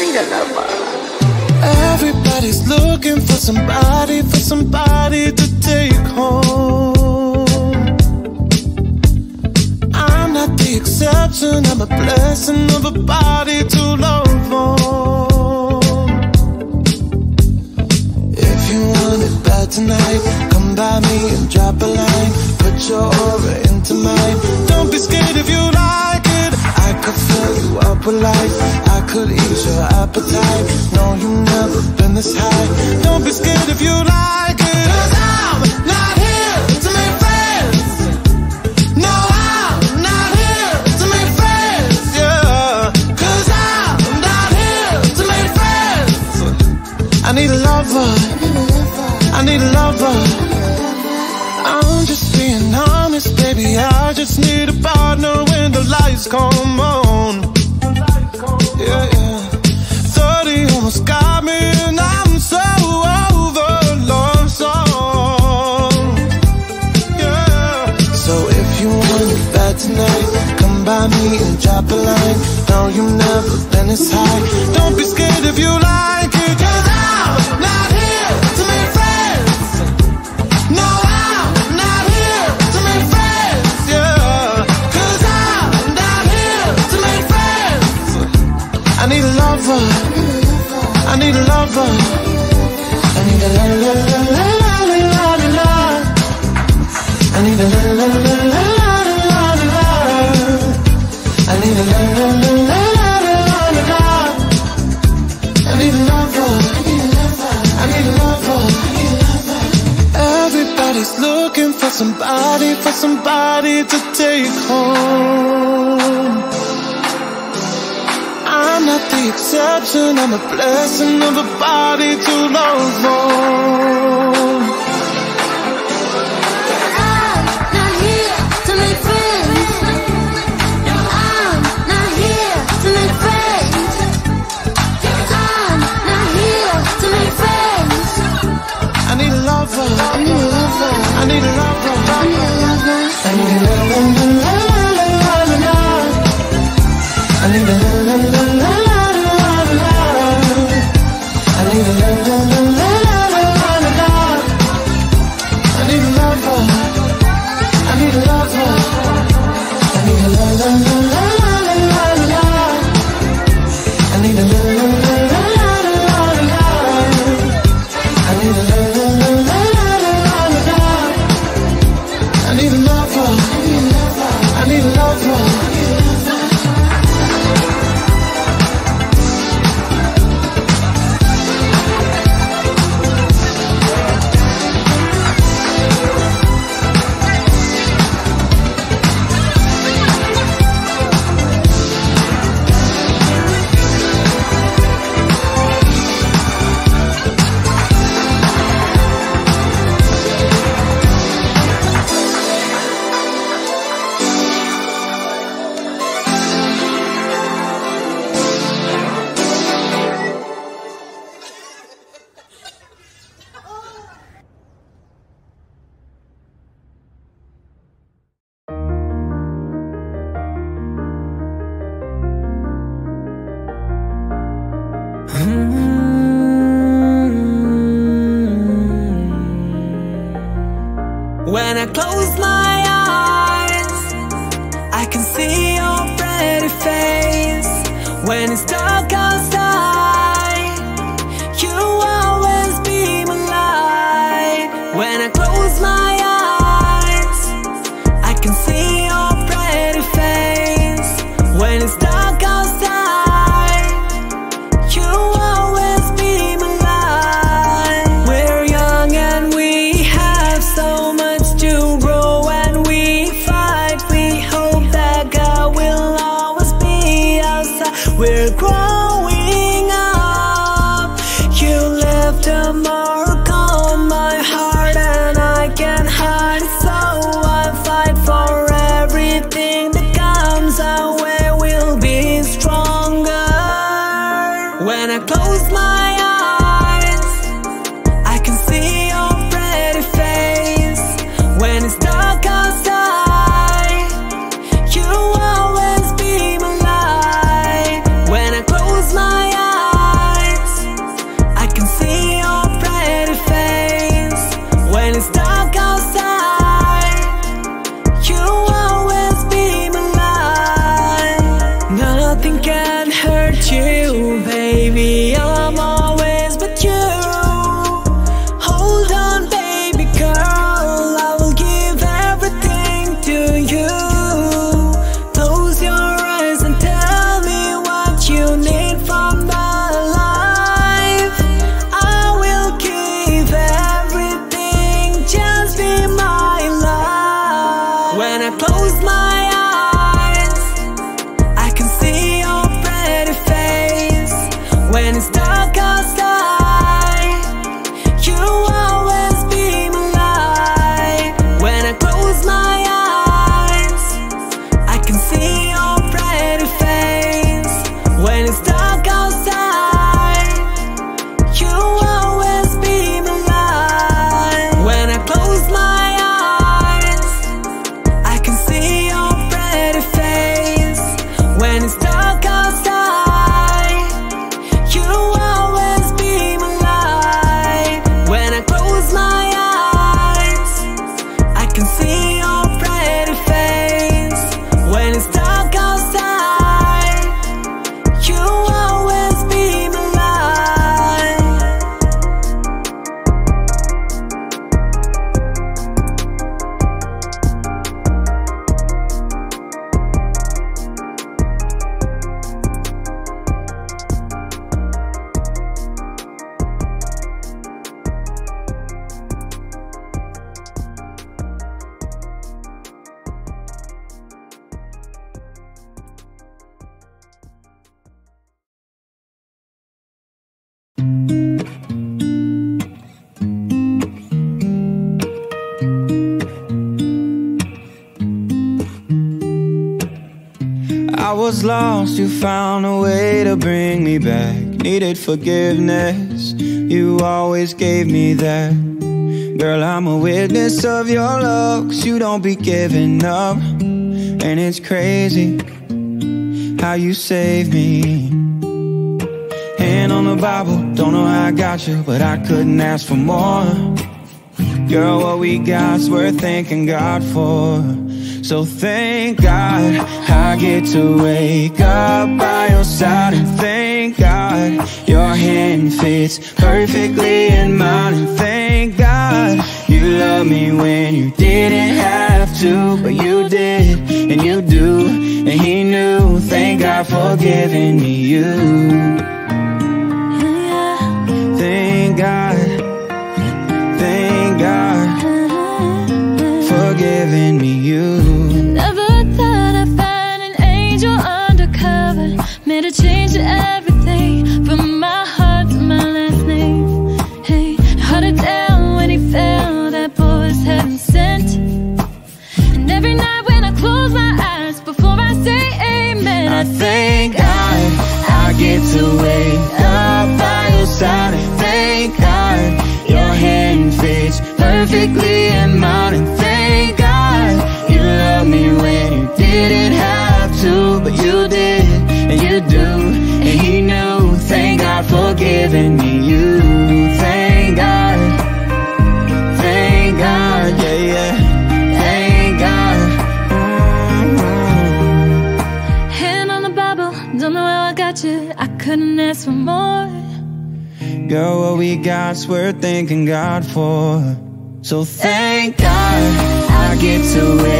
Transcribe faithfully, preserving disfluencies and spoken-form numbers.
Everybody's looking for somebody, for somebody to take home. I'm not the exception, I'm a blessing of a body to love on. If you want it bad tonight, come by me and drop a line. Put your aura into mine. Don't be scared if you like it. I could fill you up with life, I could eat your appetite. No, you've never been this high. Don't be scared if you like it. Cause I'm not here to make friends. No, I'm not here to make friends, yeah. Cause I'm not here to make friends. I need a lover, I need a lover. I'm just being honest, baby, I just need a partner when the lights come on. Yeah, yeah. Thirty almost got me and I'm so over love song. Yeah. So if you want it bad tonight, come by me and drop a line. No, you've never been this high. Don't be scared if you like it. Cause I'm not here to make friends. No, I'm not here to make friends, yeah. Cause I'm not here to make friends. I need a lover, I need a lover. I need a la la la la la la la la. I need a la la la la la la la. I need a la la la la la la la. I need a lover, I need a lover. Everybody's looking for somebody, for somebody to take home. I'm not the exception, I'm a blessing of a body to love on. I'm not here to make friends. I'm not here to make friends. I'm not here to make friends. I need a lover, I need a lover, I need a lover, I need a lover. I need a la la la la la la la. I need a la la la la la la la. I need a la la la la la la la. I need a lover, I need a lover. I need a la la la la la la la. I need a la la la la la la la. I need a la la la la la la la. I need a lover, I need a lover. When I close my eyes, I can see your pretty face. When it's dark outside, you always be my light. When I close my eyes, I can see your pretty face. When it's dark outside, you always be my light. We're young and we have so much to grow, and we fight. We hope that God will always be outside. We're growing up. You left a mark on my heart, and I can't hide it, so I fight for everything that comes our way. We'll be stronger. When I close my eyes, I can see your pretty face. When it's dark outside, you always be my light. When I close my eyes, was lost, you found a way to bring me back. Needed forgiveness, you always gave me that. Girl, I'm a witness of your love, 'cause you don't be giving up. And it's crazy how you saved me. Hand on the Bible, don't know how I got you, but I couldn't ask for more. Girl, what we got's worth thanking God for. So thank God I get to wake up by your side. And thank God your hand fits perfectly in mine. And thank God you love me when you didn't have to, but you did, and you do, and he knew. Thank God for giving me you. Thank God, thank God for giving me you. Never thought I'd find an angel undercover. Made a change to everything, from my heart to my last name. Hey, hard to tell when he fell, that boy's heaven sent. And every night when I close my eyes, before I say amen, I thank God I get to wake up by your side. And thank God your hand fits perfectly in mine. And thank God you love me when you didn't have to, but you did, and you do, and he knew. Thank God for giving me you. Thank God, thank God, yeah, yeah. Thank God. Mm-hmm. hand on the Bible, don't know how I got you, I couldn't ask for more. Girl, what we got's worth thanking God for. So thank God I get to wake